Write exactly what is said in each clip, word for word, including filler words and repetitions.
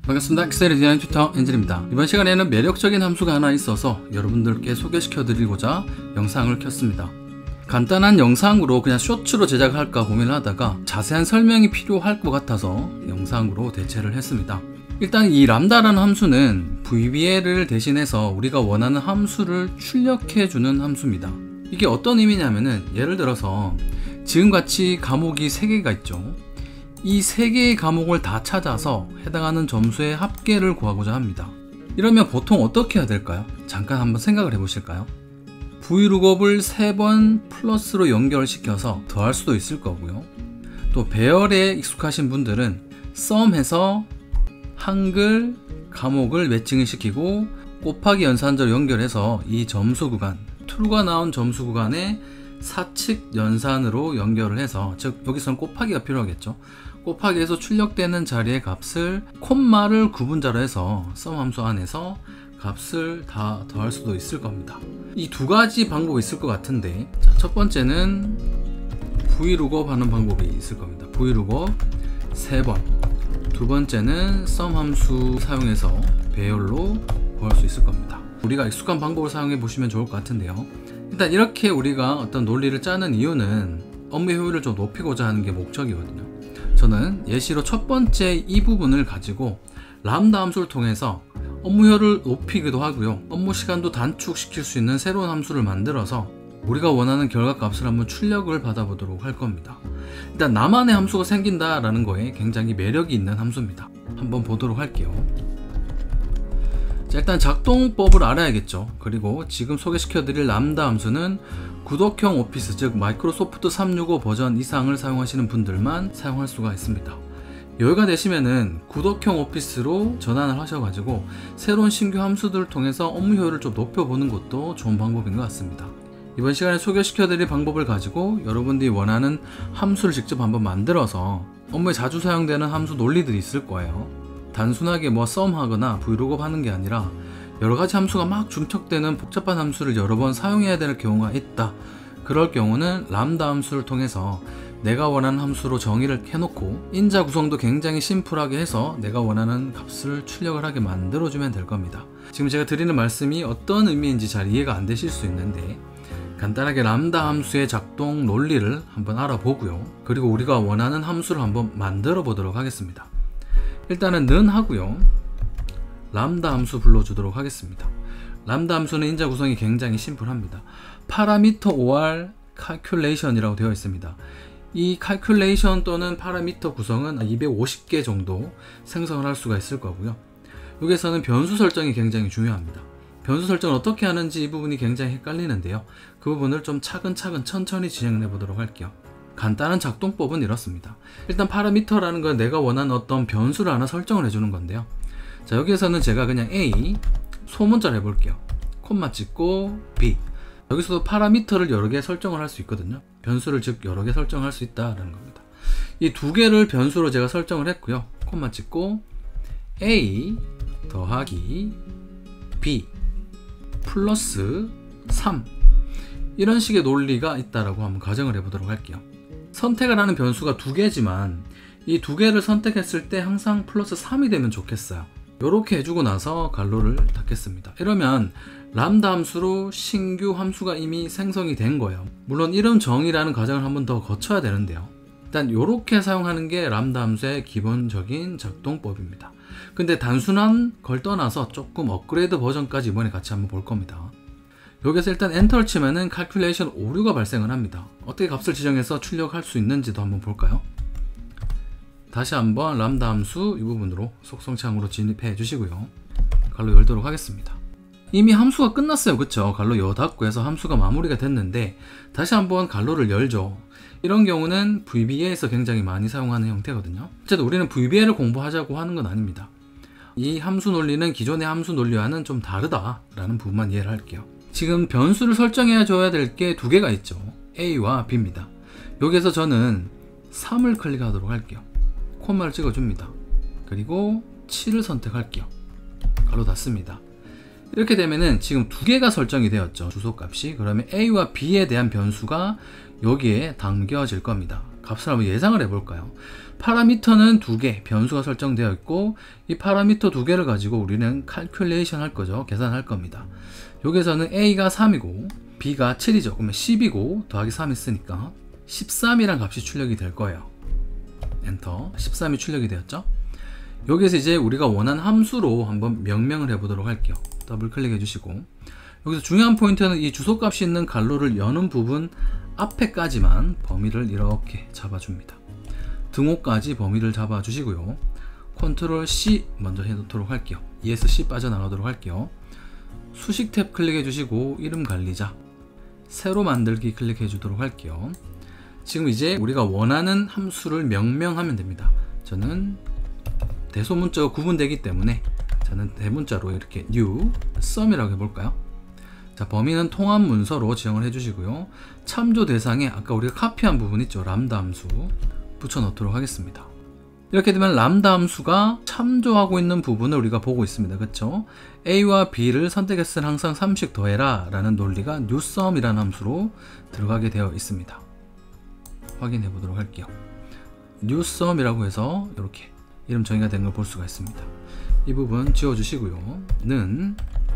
반갑습니다. 엑셀 디자인 튜터 엔젤입니다. 이번 시간에는 매력적인 함수가 하나 있어서 여러분들께 소개시켜 드리고자 영상을 켰습니다. 간단한 영상으로 그냥 쇼츠로 제작할까 고민을 하다가 자세한 설명이 필요할 것 같아서 영상으로 대체를 했습니다. 일단 이 람다라는 함수는 브이비엘을 대신해서 우리가 원하는 함수를 출력해주는 함수입니다. 이게 어떤 의미냐면은 예를 들어서 지금같이 과목이 세 개가 있죠. 이 세 개의 과목을 다 찾아서 해당하는 점수의 합계를 구하고자 합니다. 이러면 보통 어떻게 해야 될까요? 잠깐 한번 생각을 해 보실까요? 브이룩업을 세 번 플러스로 연결시켜서 더할 수도 있을 거고요. 또 배열에 익숙하신 분들은 썸해서 한글 과목을 매칭을 시키고 곱하기 연산자로 연결해서 이 점수 구간, true가 나온 점수 구간에 사칙 연산으로 연결을 해서, 즉 여기서는 곱하기가 필요하겠죠. 곱하기 해서 출력되는 자리의 값을 콤마를 구분자로 해서 썸 함수 안에서 값을 다 더할 수도 있을 겁니다. 이 두 가지 방법이 있을 것 같은데, 자, 첫 번째는 브이룩업 하는 방법이 있을 겁니다. 브이룩업 세 번. 두 번째는 썸 함수 사용해서 배열로 구할 수 있을 겁니다. 우리가 익숙한 방법을 사용해 보시면 좋을 것 같은데요. 일단 이렇게 우리가 어떤 논리를 짜는 이유는 업무 효율을 좀 높이고자 하는 게 목적이거든요. 저는 예시로 첫 번째 이 부분을 가지고 람다 함수를 통해서 업무 효율을 높이기도 하고요, 업무 시간도 단축시킬 수 있는 새로운 함수를 만들어서 우리가 원하는 결과값을 한번 출력을 받아보도록 할 겁니다. 일단 나만의 함수가 생긴다라는 거에 굉장히 매력이 있는 함수입니다. 한번 보도록 할게요. 자, 일단 작동법을 알아야겠죠. 그리고 지금 소개시켜드릴 람다 함수는 구독형 오피스, 즉 마이크로소프트 삼백육십오 버전 이상을 사용하시는 분들만 사용할 수가 있습니다. 여유가 되시면은 구독형 오피스로 전환을 하셔가지고 새로운 신규 함수들을 통해서 업무 효율을 좀 높여보는 것도 좋은 방법인 것 같습니다. 이번 시간에 소개시켜드릴 방법을 가지고 여러분들이 원하는 함수를 직접 한번 만들어서 업무에 자주 사용되는 함수 논리들이 있을 거예요. 단순하게 뭐 썸하거나 브이룩업 하는 게 아니라 여러가지 함수가 막 중첩되는 복잡한 함수를 여러 번 사용해야 될 경우가 있다. 그럴 경우는 람다 함수를 통해서 내가 원하는 함수로 정의를 해놓고 인자 구성도 굉장히 심플하게 해서 내가 원하는 값을 출력을 하게 만들어주면 될 겁니다. 지금 제가 드리는 말씀이 어떤 의미인지 잘 이해가 안 되실 수 있는데, 간단하게 람다 함수의 작동 논리를 한번 알아보고요, 그리고 우리가 원하는 함수를 한번 만들어 보도록 하겠습니다. 일단은 는 하고요, 람다 함수 불러주도록 하겠습니다. 람다 함수는 인자 구성이 굉장히 심플합니다. 파라미터 or calculation이라고 되어 있습니다. 이 calculation 또는 파라미터 구성은 이백오십 개 정도 생성을 할 수가 있을 거고요. 여기서는 변수 설정이 굉장히 중요합니다. 변수 설정을 어떻게 하는지 이 부분이 굉장히 헷갈리는데요. 그 부분을 좀 차근차근 천천히 진행해 보도록 할게요. 간단한 작동법은 이렇습니다. 일단 파라미터라는 건 내가 원하는 어떤 변수를 하나 설정을 해주는 건데요. 자, 여기에서는 제가 그냥 A 소문자로 해볼게요. 콤마 찍고 B. 여기서도 파라미터를 여러 개 설정을 할 수 있거든요. 변수를 즉 여러 개 설정할 수 있다는 겁니다. 이 두 개를 변수로 제가 설정을 했고요. 콤마 찍고 A 더하기 B 플러스 삼, 이런 식의 논리가 있다라고 한번 가정을 해보도록 할게요. 선택을 하는 변수가 두 개지만 이 두 개를 선택했을 때 항상 플러스 삼이 되면 좋겠어요. 이렇게 해주고 나서 괄호를 닫겠습니다. 이러면 람다 함수로 신규 함수가 이미 생성이 된 거예요. 물론 이름 정의라는 과정을 한 번 더 거쳐야 되는데요. 일단 이렇게 사용하는 게 람다 함수의 기본적인 작동법입니다. 근데 단순한 걸 떠나서 조금 업그레이드 버전까지 이번에 같이 한번 볼 겁니다. 여기서 일단 엔터를 치면은 calculation 오류가 발생을 합니다. 어떻게 값을 지정해서 출력할 수 있는지도 한번 볼까요? 다시 한번 람다 함수 이 부분으로 속성창으로 진입해 주시고요. 괄호 열도록 하겠습니다. 이미 함수가 끝났어요. 그쵸? 괄호 여 닫고 해서 함수가 마무리가 됐는데 다시 한번 괄호를 열죠. 이런 경우는 브이비엘에서 굉장히 많이 사용하는 형태거든요. 어쨌든 우리는 브이비엘을 공부하자고 하는 건 아닙니다. 이 함수 논리는 기존의 함수 논리와는 좀 다르다라는 부분만 이해를 할게요. 지금 변수를 설정해 줘야 될 게 두 개가 있죠. A와 B입니다. 여기서 저는 삼을 클릭하도록 할게요. 콤마를 찍어줍니다. 그리고 칠을 선택할게요. 괄호 닫습니다. 이렇게 되면은 지금 두 개가 설정이 되었죠. 주소값이. 그러면 A와 B에 대한 변수가 여기에 담겨질 겁니다. 값을 한번 예상을 해볼까요? 파라미터는 두 개 변수가 설정되어 있고 이 파라미터 두 개를 가지고 우리는 calculation 할 거죠. 계산할 겁니다. 여기서는 A가 삼이고 B가 칠이죠. 그러면 십이고 더하기 삼 있으니까 십삼이란 값이 출력이 될 거예요. 엔터. 십삼이 출력이 되었죠. 여기서 이제 우리가 원하는 함수로 한번 명명을 해보도록 할게요. 더블 클릭해 주시고 여기서 중요한 포인트는 이 주소값이 있는 괄호를 여는 부분 앞에까지만 범위를 이렇게 잡아줍니다. 등호까지 범위를 잡아주시고요. 컨트롤 C 먼저 해놓도록 할게요. 이에스씨 빠져나가도록 할게요. 수식 탭 클릭해 주시고 이름 관리자 새로 만들기 클릭해 주도록 할게요. 지금 이제 우리가 원하는 함수를 명명하면 됩니다. 저는 대소문자가 구분되기 때문에 저는 대문자로 이렇게 new sum이라고 해볼까요? 자, 범위는 통합 문서로 지정을 해주시고요. 참조 대상에 아까 우리가 카피한 부분 있죠. 람다 함수 붙여 넣도록 하겠습니다. 이렇게 되면 람다 함수가 참조하고 있는 부분을 우리가 보고 있습니다. 그렇죠? A와 B를 선택했을 때 항상 삼씩 더해라 라는 논리가 newSum이라는 함수로 들어가게 되어 있습니다. 확인해 보도록 할게요. newSum이라고 해서 이렇게 이름 정의가 된 걸 볼 수가 있습니다. 이 부분 지워주시고요. 는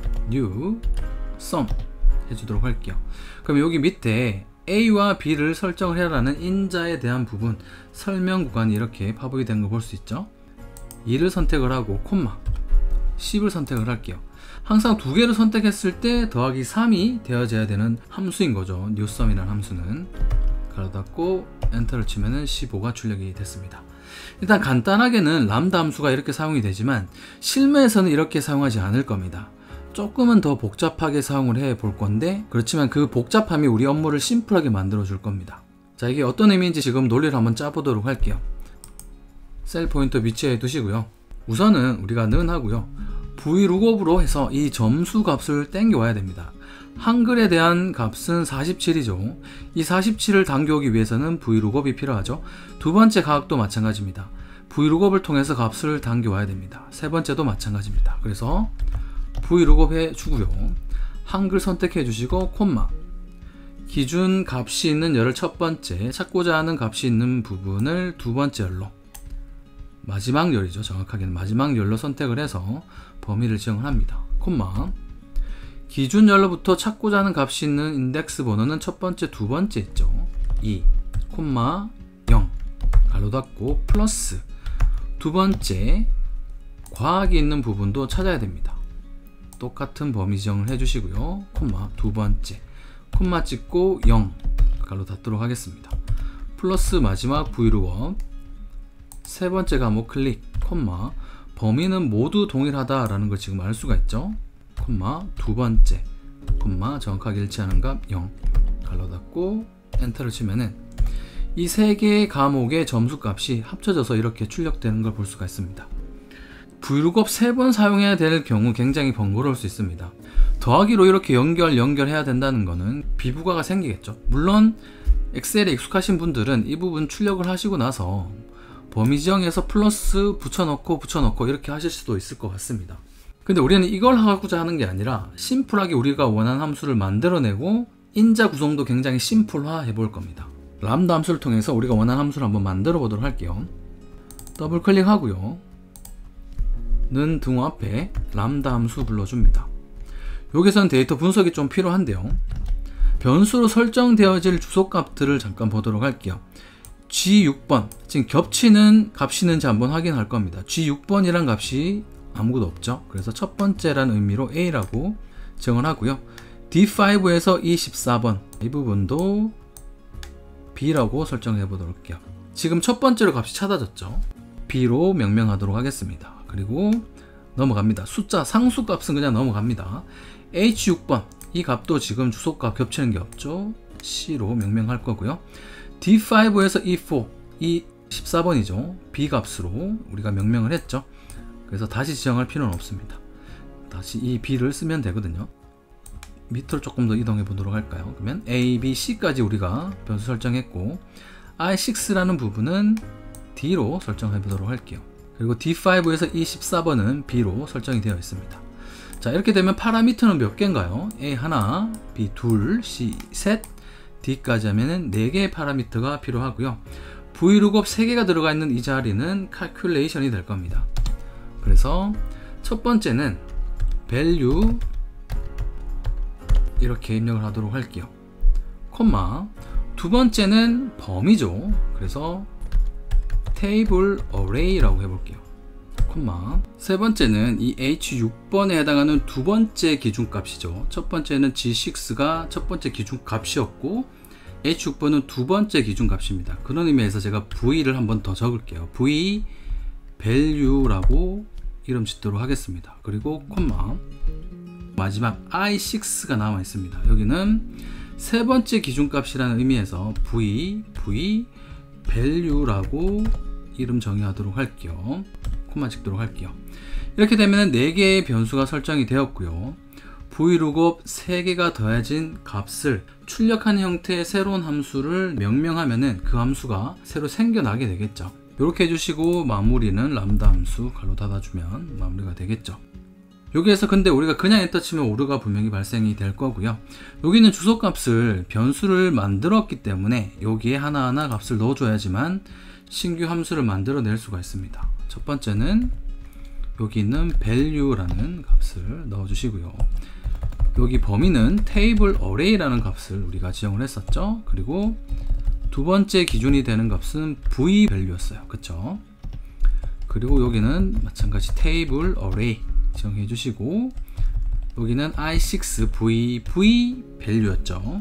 newSum 해주도록 할게요. 그럼 여기 밑에 A와 B를 설정을 해라는 인자에 대한 부분 설명 구간이 이렇게 파보이 된 걸 볼 수 있죠. 이를 선택을 하고 콤마 십을 선택을 할게요. 항상 두 개를 선택했을 때 더하기 삼이 되어져야 되는 함수인 거죠. newSum이라는 함수는 가로 닫고 엔터를 치면은 십오가 출력이 됐습니다. 일단 간단하게는 람다 함수가 이렇게 사용이 되지만 실무에서는 이렇게 사용하지 않을 겁니다. 조금은 더 복잡하게 사용을 해 볼 건데 그렇지만 그 복잡함이 우리 업무를 심플하게 만들어 줄 겁니다. 자, 이게 어떤 의미인지 지금 논리를 한번 짜보도록 할게요. 셀 포인터 위치에 두시고요. 우선은 우리가 는 하고요. vlookup으로 해서 이 점수 값을 땡겨 와야 됩니다. 한글에 대한 값은 사십칠이죠. 이 사십칠을 당겨오기 위해서는 vlookup이 필요하죠. 두 번째 가학도 마찬가지입니다. vlookup을 통해서 값을 당겨와야 됩니다. 세 번째도 마찬가지입니다. 그래서 vlookup 해주고요. 한글 선택해 주시고 콤마 기준 값이 있는 열을 첫 번째 찾고자 하는 값이 있는 부분을 두 번째 열로 마지막 열이죠. 정확하게는 마지막 열로 선택을 해서 범위를 지정을 합니다. 콤마 기준 열로부터 찾고자 하는 값이 있는 인덱스 번호는 첫 번째 두 번째 있죠. 이 콤마 영 가로 닫고 플러스 두 번째 과학이 있는 부분도 찾아야 됩니다. 똑같은 범위 지정을 해주시고요. 콤마 두 번째 콤마 찍고 영 가로 닫도록 하겠습니다. 플러스 마지막 vlookup 세 번째 과목 클릭 콤마 범위는 모두 동일하다 라는 걸 지금 알 수가 있죠. 콤마 두 번째 콤마 정확하게 일치하는 값 영 가로 닫고 엔터를 치면은 이 세 개의 과목의 점수 값이 합쳐져서 이렇게 출력되는 걸 볼 수가 있습니다. vlookup 세 번 사용해야 될 경우 굉장히 번거로울 수 있습니다. 더하기로 이렇게 연결 연결해야 된다는 거는 비부가가 생기겠죠. 물론 엑셀에 익숙하신 분들은 이 부분 출력을 하시고 나서 범위 지정해서 플러스 붙여넣고 붙여넣고 이렇게 하실 수도 있을 것 같습니다. 근데 우리는 이걸 하고자 하는 게 아니라 심플하게 우리가 원하는 함수를 만들어내고 인자 구성도 굉장히 심플화 해볼 겁니다. 람다 함수를 통해서 우리가 원하는 함수를 한번 만들어 보도록 할게요. 더블 클릭하고요. 는 등호 앞에 람다 함수 불러줍니다. 여기서는 데이터 분석이 좀 필요한데요. 변수로 설정되어질 주소값들을 잠깐 보도록 할게요. 지 육 번 지금 겹치는 값이 있는지 한번 확인할 겁니다. 지 육 번이란 값이 아무것도 없죠. 그래서 첫 번째라는 의미로 A라고 정을 하고요. 디 파이브에서 이 십사 번 이 부분도 B라고 설정해 보도록 할게요. 지금 첫 번째로 값이 찾아졌죠. B로 명명하도록 하겠습니다. 그리고 넘어갑니다. 숫자 상수값은 그냥 넘어갑니다. 에이치 육 번 이 값도 지금 주소값 겹치는 게 없죠. C로 명명할 거고요. 디 파이브에서 이 사 이 십사 번이죠. B 값으로 우리가 명명을 했죠. 그래서 다시 지정할 필요는 없습니다. 다시 이 B를 쓰면 되거든요. 밑으로 조금 더 이동해 보도록 할까요? 그러면 A, B, C까지 우리가 변수 설정했고 아이 식스라는 부분은 D로 설정해 보도록 할게요. 그리고 디 파이브에서 이 십사 번은 B로 설정이 되어 있습니다. 자, 이렇게 되면 파라미터는 몇 개인가요? A 하나, B 둘, C 셋, D까지 하면은 네 개의 파라미터가 필요하고요. 브이룩업 세 개가 들어가 있는 이 자리는 calculation이 될 겁니다. 그래서 첫 번째는 value 이렇게 입력을 하도록 할게요. 콤마 두 번째는 범위죠. 그래서 table array라고 해볼게요. 콤마 세 번째는 이 에이치 육 번에 해당하는 두 번째 기준값이죠. 첫 번째는 지 식스가 첫 번째 기준값이었고 에이치 육 번은 두 번째 기준값입니다. 그런 의미에서 제가 v를 한번 더 적을게요. v value라고 이름 짓도록 하겠습니다. 그리고 콤마 마지막 아이 식스가 남아 있습니다. 여기는 세 번째 기준값이라는 의미에서 v v value라고 이름 정의하도록 할게요. 콤마 찍도록 할게요. 이렇게 되면 네 개의 변수가 설정이 되었고요. 브이룩업 세 개가 더해진 값을 출력한 형태의 새로운 함수를 명명하면은 그 함수가 새로 생겨나게 되겠죠. 이렇게 해주시고 마무리는 람다 함수 가로 닫아주면 마무리가 되겠죠. 여기에서 근데 우리가 그냥 엔터 치면 오류가 분명히 발생이 될 거고요. 여기는 주소값을 변수를 만들었기 때문에 여기에 하나하나 값을 넣어줘야지만 신규 함수를 만들어낼 수가 있습니다. 첫 번째는 여기 있는 value라는 값을 넣어주시고요. 여기 범위는 table array라는 값을 우리가 지정을 했었죠. 그리고 두 번째 기준이 되는 값은 v value였어요. 그쵸? 그리고 여기는 마찬가지 table array 지정해 주시고 여기는 아이 식스 v v value였죠.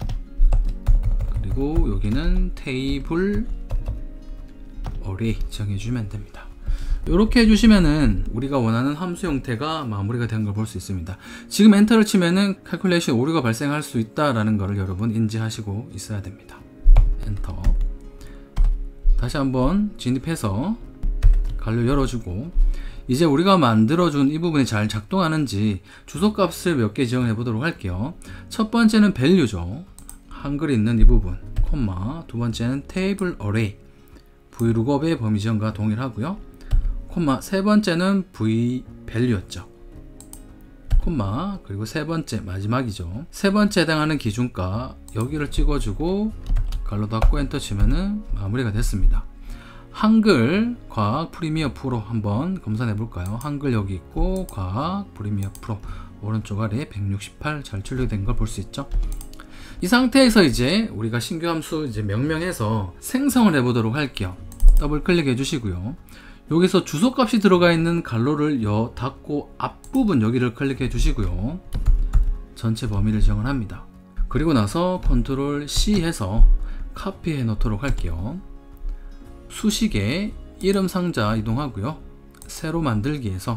그리고 여기는 table array 지정해 주시면 됩니다. 이렇게 해주시면은 우리가 원하는 함수 형태가 마무리가 된 걸 볼 수 있습니다. 지금 엔터를 치면은 calculation 오류가 발생할 수 있다라는 것을 여러분 인지하시고 있어야 됩니다. 엔터. 다시 한번 진입해서 갈로 열어주고 이제 우리가 만들어준 이 부분이 잘 작동하는지 주소값을 몇 개 지정해 보도록 할게요. 첫 번째는 value죠. 한글이 있는 이 부분, 콤마. 두 번째는 table array, 브이룩업의 범위 지정과 동일하고요. 콤마. 세 번째는 v value였죠. 콤마. 그리고 세 번째 마지막이죠. 세 번째 해당하는 기준가 여기를 찍어주고 갈로 닫고 엔터 치면은 마무리가 됐습니다. 한글 과학 프리미어 프로 한번 검사해 볼까요? 한글 여기 있고 과학 프리미어 프로 오른쪽 아래에 백육십팔 잘 출력된 걸 볼 수 있죠. 이 상태에서 이제 우리가 신규 함수 이제 명명해서 생성을 해 보도록 할게요. 더블 클릭해 주시고요. 여기서 주소값이 들어가 있는 갈로를 여 닫고 앞부분 여기를 클릭해 주시고요. 전체 범위를 지정을 합니다. 그리고 나서 컨트롤 씨 해서 카피해 놓도록 할게요. 수식에 이름 상자 이동하고요. 새로 만들기에서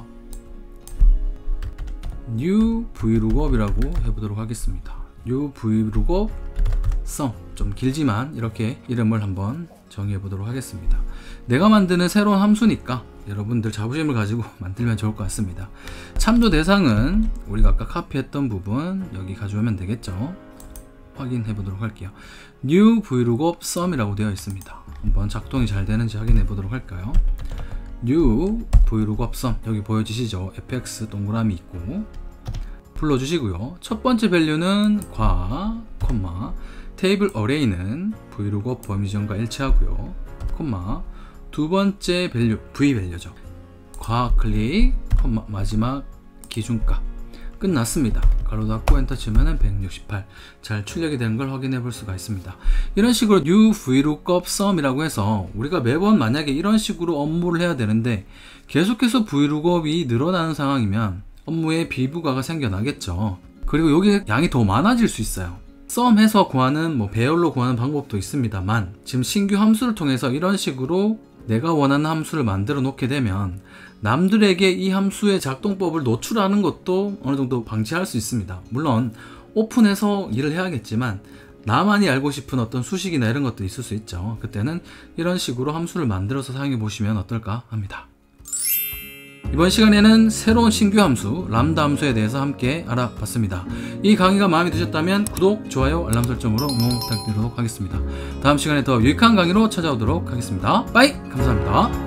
new 브이룩업이라고 해보도록 하겠습니다. new 브이룩업 sum 좀 길지만 이렇게 이름을 한번 정의해 보도록 하겠습니다. 내가 만드는 새로운 함수니까 여러분들 자부심을 가지고 만들면 좋을 것 같습니다. 참조 대상은 우리가 아까 카피했던 부분 여기 가져오면 되겠죠. 확인해 보도록 할게요. new 브이룩업 sum이라고 되어 있습니다. 한번 작동이 잘 되는지 확인해 보도록 할까요? new 브이룩업 sum 여기 보여지시죠? 에프엑스 동그라미 있고 불러주시고요. 첫 번째 밸류는 과, 콤마, 테이블 어레이는 브이룩업 범위 지정과 일치하고요. 콤마, 두 번째 밸류 v 밸류죠. 과 클릭, 콤마, 마지막 기준값 끝났습니다. 가로 닫고 엔터 치면은 백육십팔 잘 출력이 되는 걸 확인해 볼 수가 있습니다. 이런 식으로 new 브이룩업 sum이라고 해서 우리가 매번 만약에 이런 식으로 업무를 해야 되는데 계속해서 브이룩업이 늘어나는 상황이면 업무에 비부가가 생겨나겠죠. 그리고 여기 양이 더 많아질 수 있어요. sum 해서 구하는 뭐 배열로 구하는 방법도 있습니다만 지금 신규 함수를 통해서 이런 식으로 내가 원하는 함수를 만들어 놓게 되면 남들에게 이 함수의 작동법을 노출하는 것도 어느 정도 방지할 수 있습니다. 물론 오픈해서 일을 해야겠지만 나만이 알고 싶은 어떤 수식이나 이런 것도 있을 수 있죠. 그때는 이런 식으로 함수를 만들어서 사용해 보시면 어떨까 합니다. 이번 시간에는 새로운 신규 함수 람다 함수에 대해서 함께 알아봤습니다. 이 강의가 마음에 드셨다면 구독, 좋아요, 알람 설정으로 응원 부탁드리도록 하겠습니다. 다음 시간에 더 유익한 강의로 찾아오도록 하겠습니다. 빠이! 감사합니다.